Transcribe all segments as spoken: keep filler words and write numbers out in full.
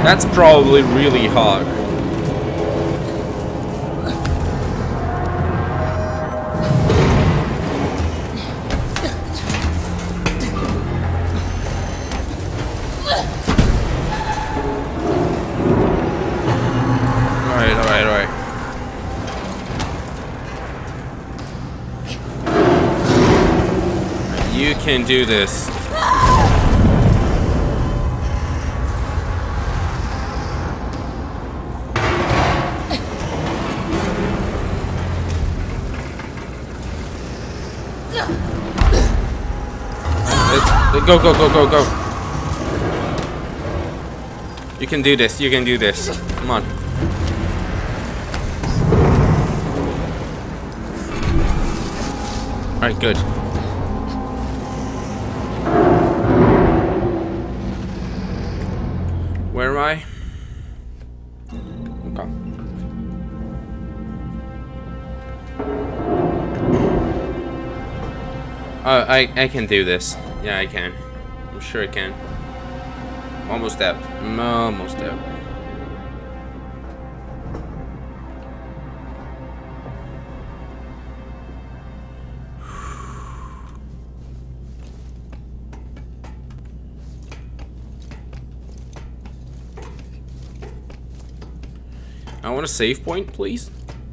That's probably really hard. Alright, alright, alright. You can do this. Go, go, go, go, go. You can do this. You can do this. Come on. Alright, good. Where am I? Okay. Oh, I, I can do this. Yeah, I can. I'm sure I can. Almost out. Almost out. I want a save point, please.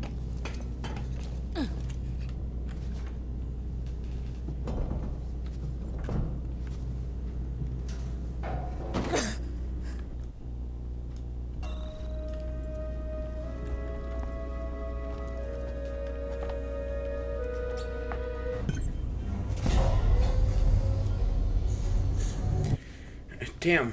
Damn.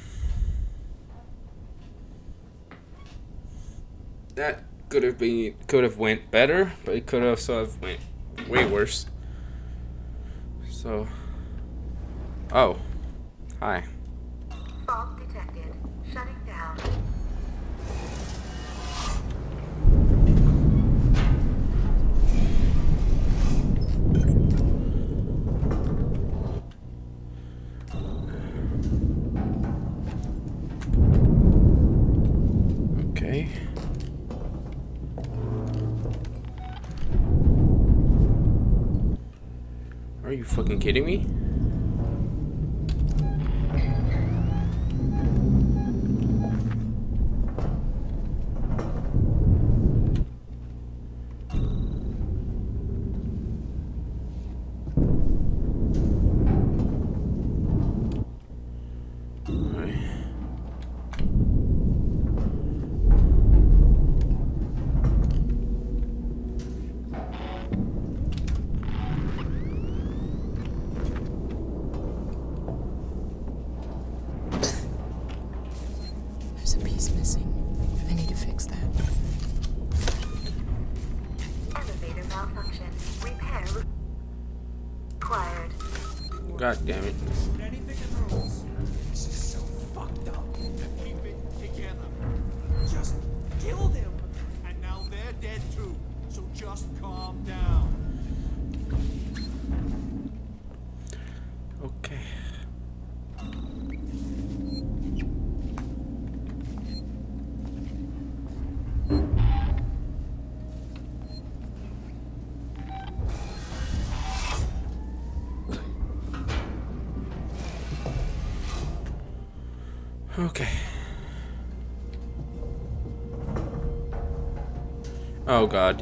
That could have been could have went better, but it could have sort of went way worse. So, oh, hi. Fault detected. Shutting down. Okay. Are you fucking kidding me? God damn it. This is so fucked up. Keep it together. Just kill them. And now they're dead too. So just calm down. Okay. Okay. Oh God.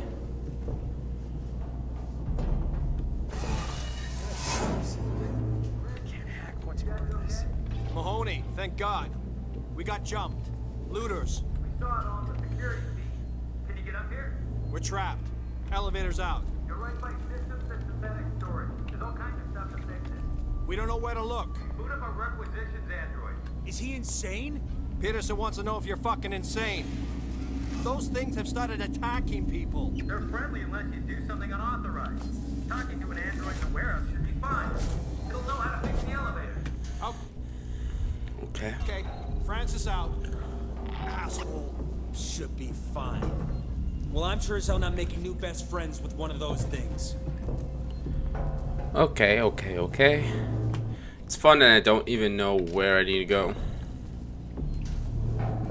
Mahoney, thank God. We got jumped. Looters. We saw it on the security feed. Can you get up here? We're trapped. Elevator's out. You're right by systems and synthetic storage. There's all kinds of stuff to fix it. We don't know where to look. Boot up a requisitions android. Is he insane? Peterson wants to know if you're fucking insane. Those things have started attacking people. They're friendly unless you do something unauthorized. Talking to an android in the warehouse should be fine. It'll know how to fix the elevator. Oh. Okay. Okay. Francis out. Asshole. Should be fine. Well, I'm sure as hell not making new best friends with one of those things. Okay, okay, okay. It's fun that I don't even know where I need to go.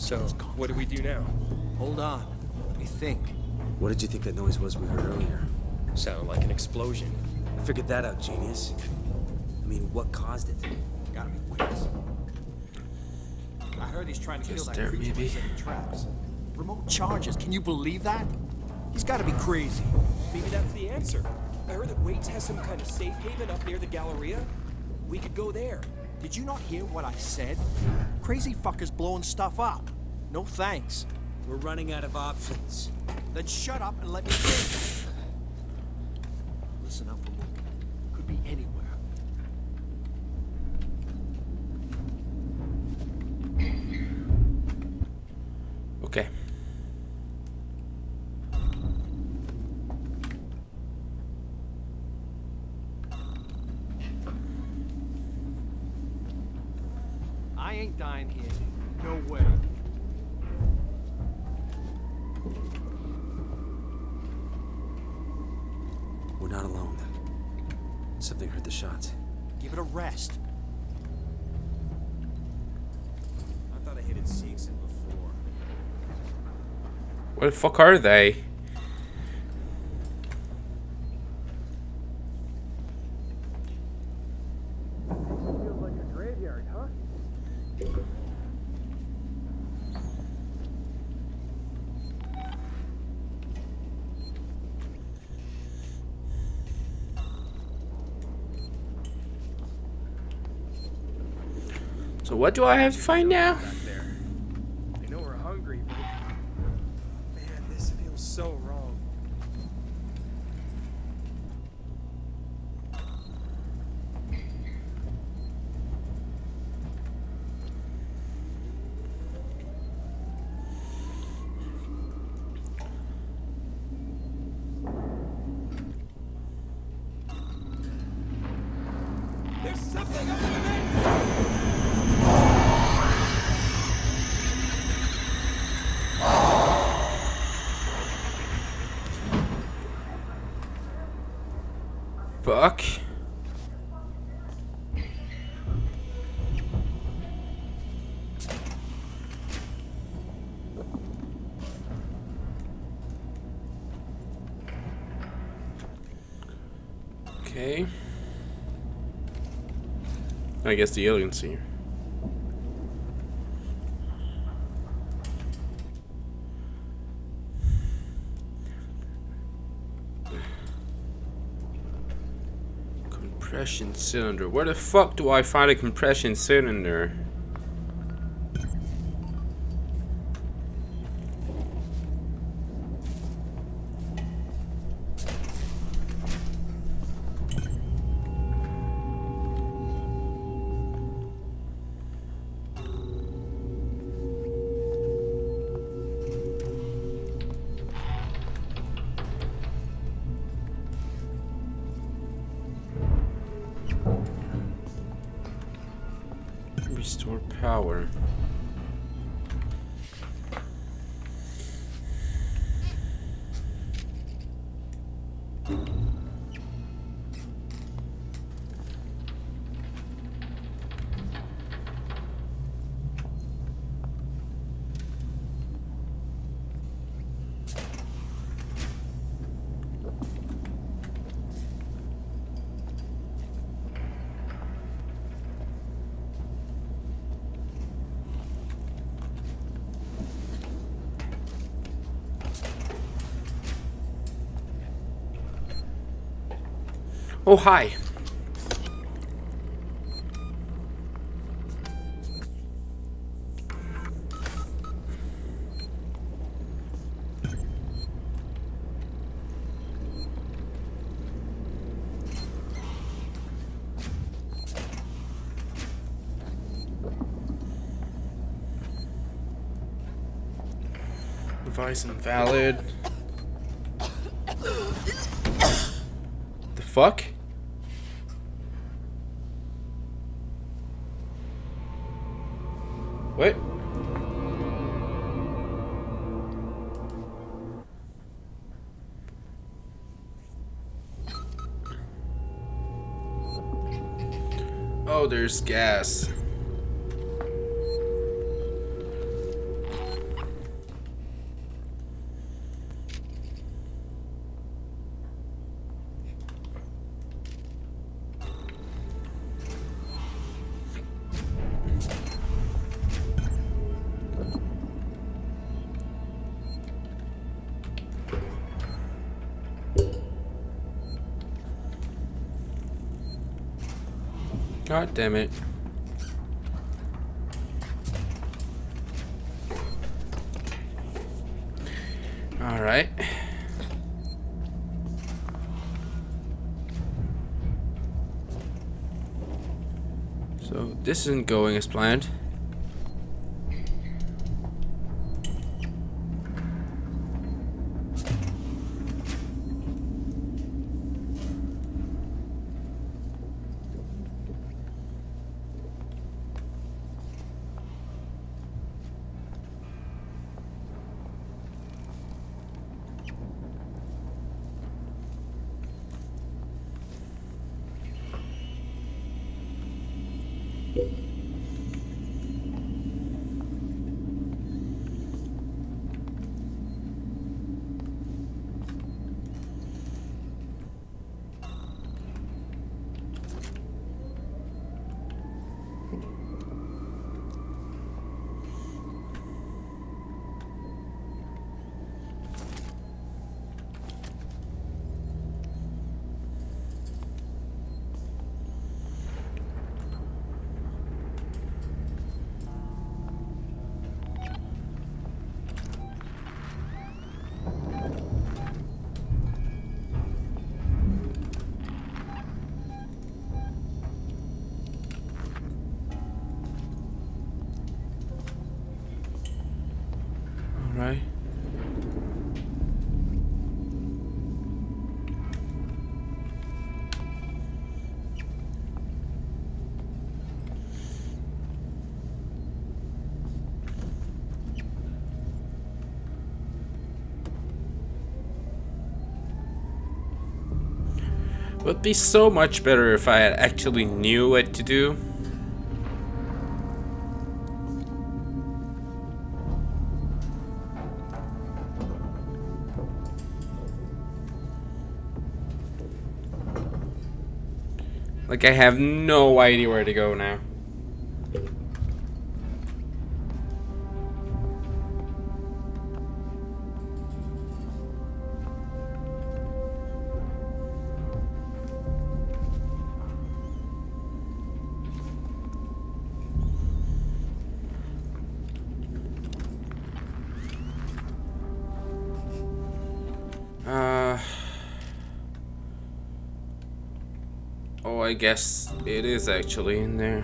So, what do we do now? Hold on. Let me think. What did you think that noise was we heard earlier? Sounded like an explosion. I figured that out, genius. I mean, what caused it? Gotta be Waits. I heard he's trying to kill Just that there, creature by maybe. setting traps. Remote charges. Can you believe that? He's gotta be crazy. Maybe that's the answer. I heard that Waits has some kind of safe haven up near the Galleria. We could go there. Did you not hear what I said? Crazy fuckers blowing stuff up. No thanks. We're running out of options. Then shut up and let me think. Listen up, remote. Could be anywhere. Okay. I ain't dying here. No way. We're not alone. Something heard the shots. Give it a rest. I thought I hit it Seegson before. Where the fuck are they? Feels like a graveyard, huh? So what do I have to find now? Back there. I know we're hungry, but man, this feels so wrong. There's something over there! Fuck. Okay. I guess the alien's here. Compression cylinder. Where the fuck do I find a compression cylinder? Restore power. Oh, hi. Device invalid. The fuck? What? Oh, there's gas. God damn it. All right. So this isn't going as planned. Right. Would be so much better if I actually knew what to do. Like, I have no idea where to go now. Uh... Oh, I guess it is actually in there.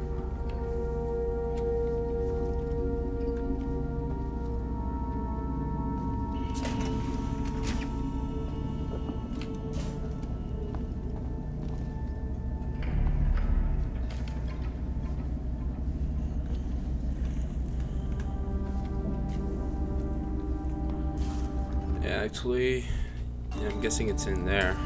Yeah, actually, yeah, I'm guessing it's in there.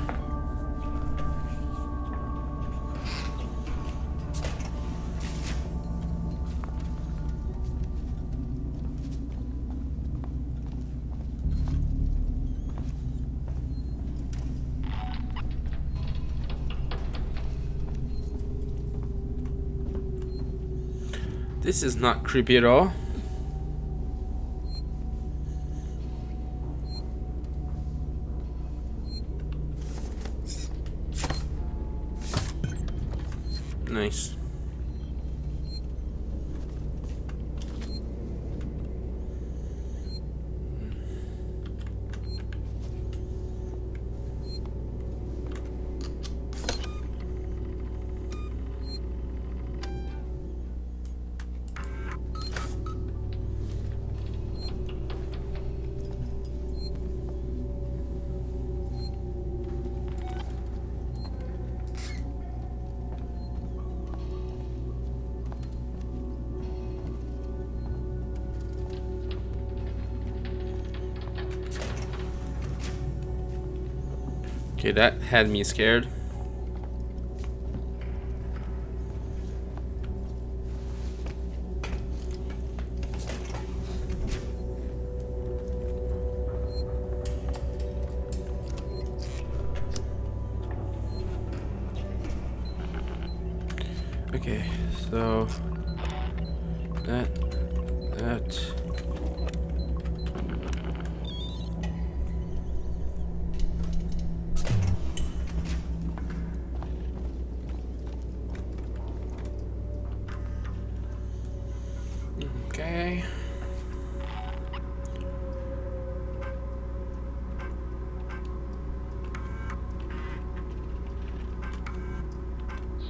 This is not creepy at all. Nice. Okay, that had me scared. Okay, so that that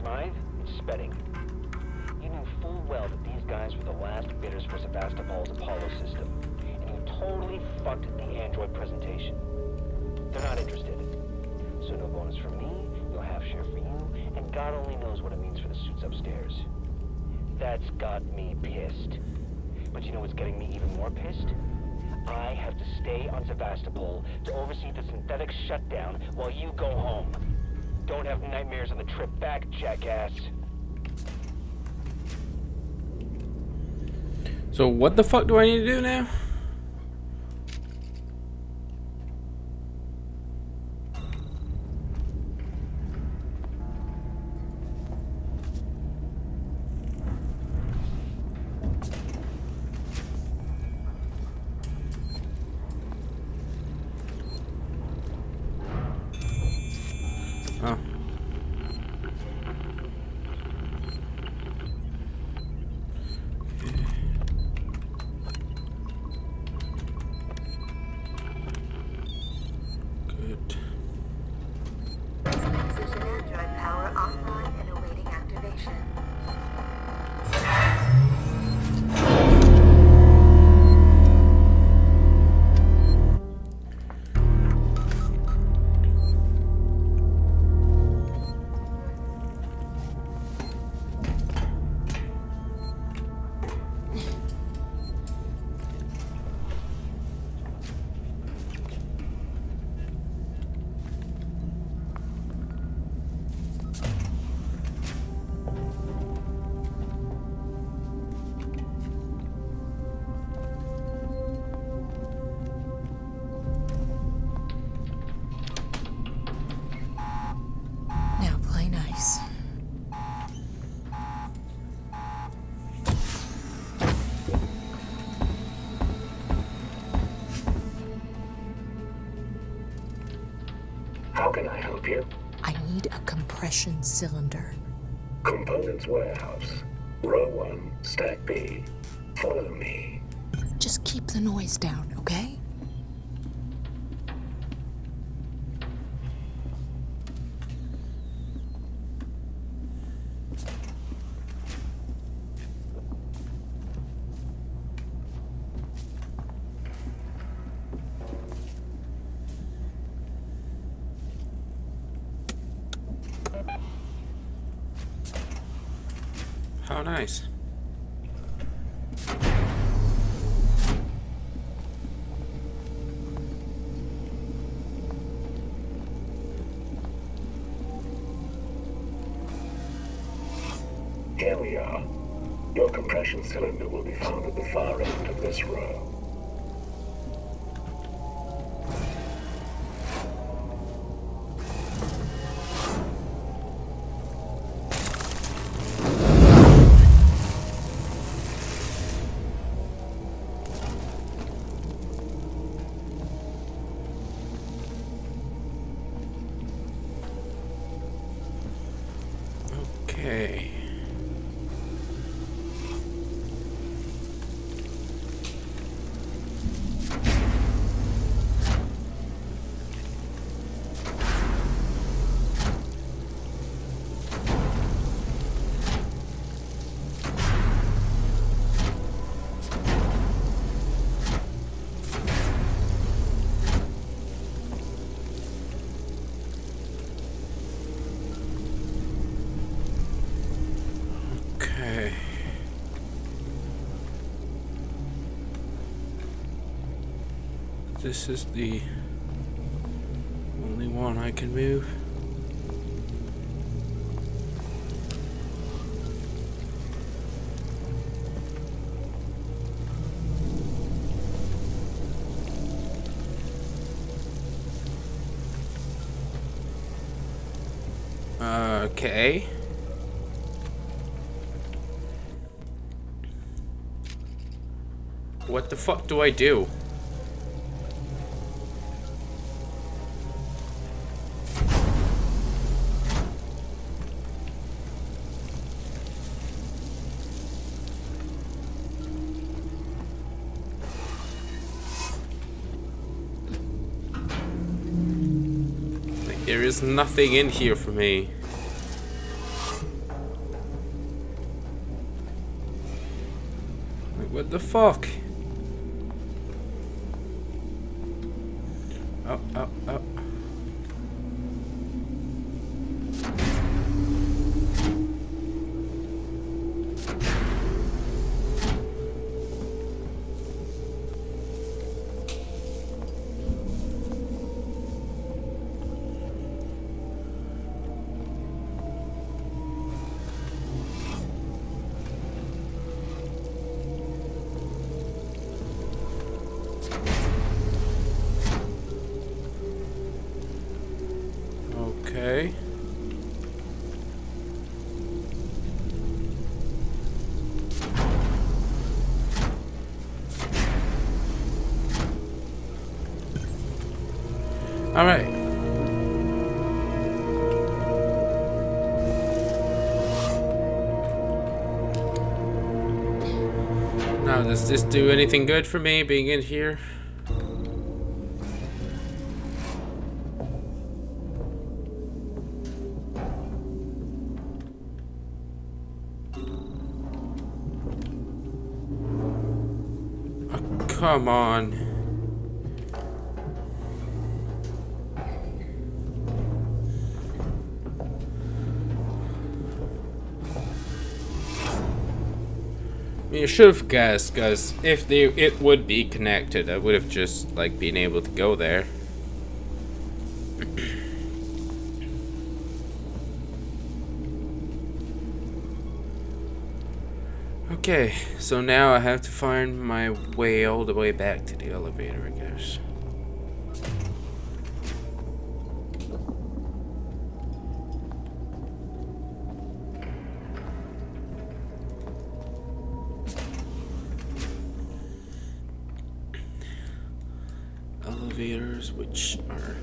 Smythe, it's Spedding. You knew full well that these guys were the last bidders for Sevastopol's Apollo system, and you totally fucked the android presentation. They're not interested. So no bonus for me, no half share for you, and God only knows what it means for the suits upstairs. That's got me pissed. But you know what's getting me even more pissed? I have to stay on Sevastopol to oversee the synthetic shutdown while you go home. Don't have nightmares on the trip back, jackass. So what the fuck do I need to do now? Oh. Good. Precision android power offline and awaiting activation. Now play nice. How can I help you? I need a compression cylinder. Components warehouse. Row one, stack B. Follow me. Just keep the noise down, okay? How nice. Here we are. Your compression cylinder will be found at the far end of this row. Okay. Okay. This is the only one I can move. Okay. What the fuck do I do? Like, there is nothing in here for me. What the fuck? Oh, oh, oh. Okay. All right. Now, does this do anything good for me being in here? Come on. I mean, I should have guessed, because if they it would be connected, I would have just like been able to go there. Okay, so now I have to find my way all the way back to the elevator, I guess. Elevators, which are...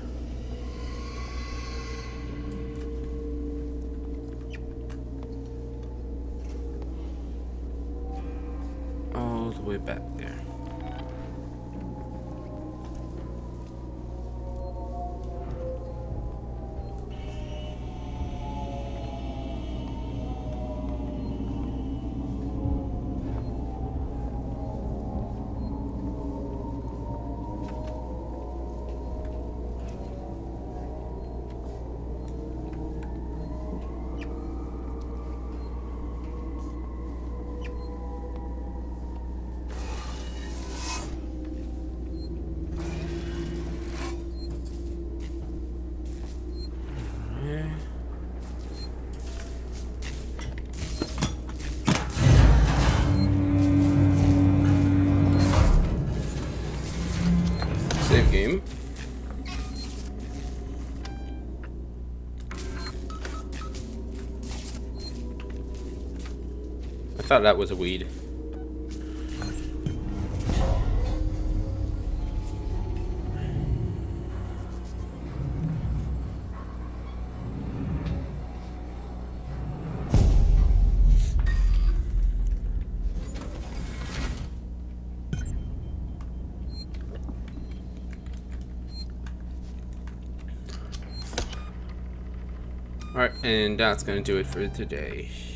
all the way back there. Save game. I thought that was a weed. Alright, and that's gonna do it for today.